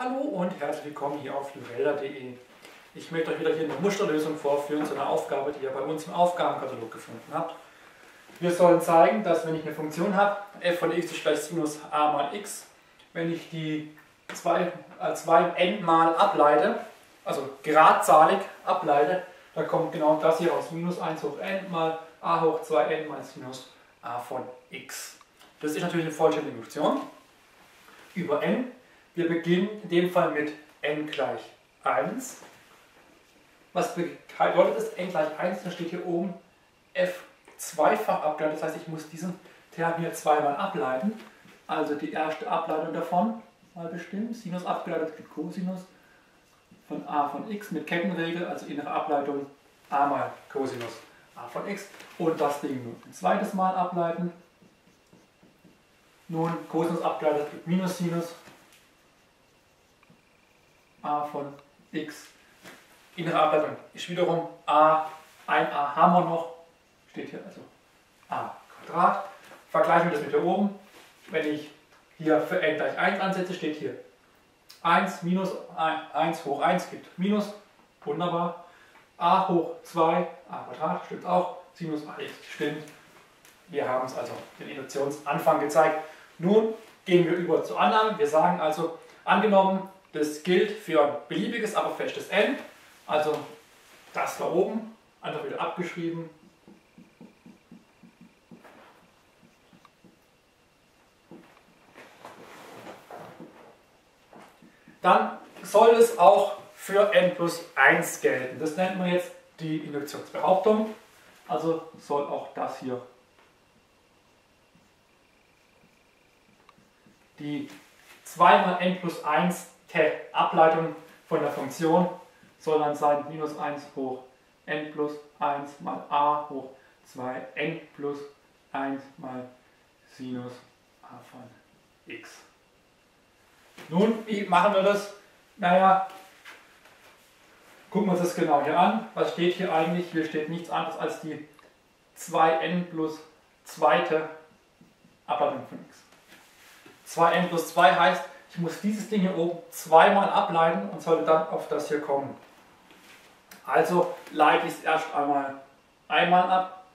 Hallo und herzlich willkommen hier auf lurelda.de. Ich möchte euch wieder hier eine Musterlösung vorführen zu einer Aufgabe, die ihr bei uns im Aufgabenkatalog gefunden habt. Wir sollen zeigen, dass wenn ich eine Funktion habe, f von x ist gleich Sinus a mal x, wenn ich die 2 n mal ableite, also geradzahlig ableite, dann kommt genau das hier raus, minus 1 hoch n mal a hoch 2n mal Sinus a von x. Das ist natürlich eine vollständige Funktion über n. Wir beginnen in dem Fall mit n gleich 1. Was bedeutet das? N gleich 1, da steht hier oben f zweifach abgeleitet. Das heißt, ich muss diesen Term hier zweimal ableiten. Also die erste Ableitung davon mal bestimmen. Sinus abgeleitet gibt Cosinus von a von x mit Kettenregel, also innere Ableitung a mal Cosinus a von x. Und das Ding nur ein zweites Mal ableiten. Nun, Cosinus abgeleitet gibt minus Sinus a von x. Innere Ableitung ist wiederum a, ein a haben wir noch, steht hier also a Quadrat. Vergleichen wir das mit hier oben. Wenn ich hier für n gleich 1 ansetze, steht hier 1 minus 1 hoch 1 gibt Minus, wunderbar. A hoch 2, a Quadrat stimmt auch, Sinus ax stimmt. Wir haben es also den Induktionsanfang gezeigt. Nun gehen wir über zur Annahme. Wir sagen also, angenommen, das gilt für ein beliebiges, aber festes n. Also das da oben, einfach wieder abgeschrieben. Dann soll es auch für n plus 1 gelten. Das nennt man jetzt die Induktionsbehauptung. Also soll auch das hier die 2 mal n plus 1 Ableitung von der Funktion soll dann sein minus 1 hoch n plus 1 mal a hoch 2n plus 1 mal Sinus a von x. Nun, wie machen wir das? Naja, gucken wir uns das genau hier an. Was steht hier eigentlich? Hier steht nichts anderes als die 2n plus zweite Ableitung von x. 2n plus 2 heißt, ich muss dieses Ding hier oben zweimal ableiten und sollte dann auf das hier kommen. Also leite ich es erst einmal ab.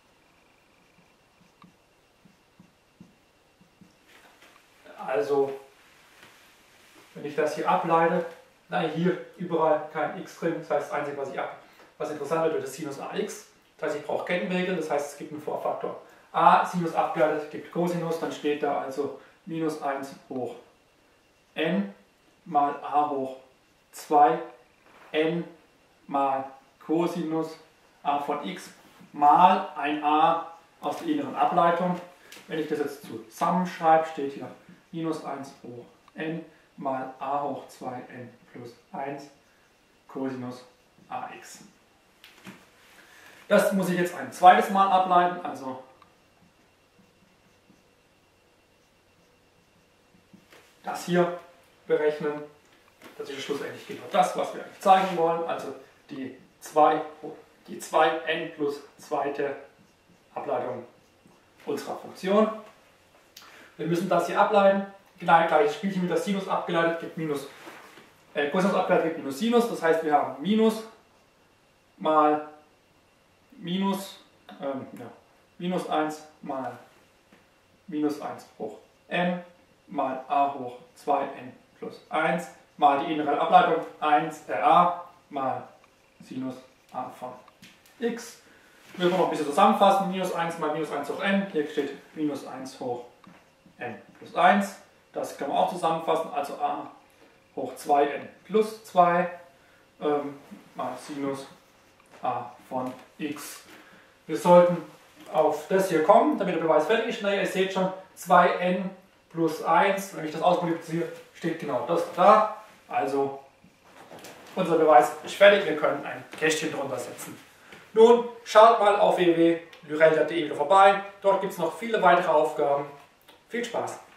Also, wenn ich das hier ableite, dann hier überall kein x drin, das heißt, das Einzige, was interessant wird, wird das Sinus ax. Das heißt, ich brauche Kettenregeln, das heißt, es gibt einen Vorfaktor a, Sinus abgeleitet, gibt Cosinus, dann steht da also minus 1 hoch n mal a hoch 2 n mal Cosinus a von x mal ein a aus der inneren Ableitung. Wenn ich das jetzt zusammenschreibe, steht hier minus 1 hoch n mal a hoch 2n plus 1 Cosinus ax. Das muss ich jetzt ein zweites Mal ableiten, also das hier berechnen. Das ist schlussendlich genau das, was wir eigentlich zeigen wollen. Also die 2n plus zweite Ableitung unserer Funktion. Wir müssen das hier ableiten. Gleiches Spielchen mit der Sinus abgeleitet gibt minus, Cosinus abgeleitet gibt minus Sinus. Das heißt, wir haben Minus mal Minus, minus 1 mal minus 1 hoch n mal a hoch 2n plus 1 mal die innere Ableitung 1a mal Sinus a von x. Wir können noch ein bisschen zusammenfassen. Minus 1 mal minus 1 hoch n. Hier steht minus 1 hoch n plus 1. Das kann man auch zusammenfassen. Also a hoch 2n plus 2 mal Sinus a von x. Wir sollten auf das hier kommen, damit der Beweis fertig ist. Naja, ihr seht schon, 2n plus 1, wenn ich das ausmultipliziere, steht genau das da. Also unser Beweis ist fertig, wir können ein Kästchen drunter setzen. Nun, schaut mal auf www.lurelda.de wieder vorbei, dort gibt es noch viele weitere Aufgaben. Viel Spaß!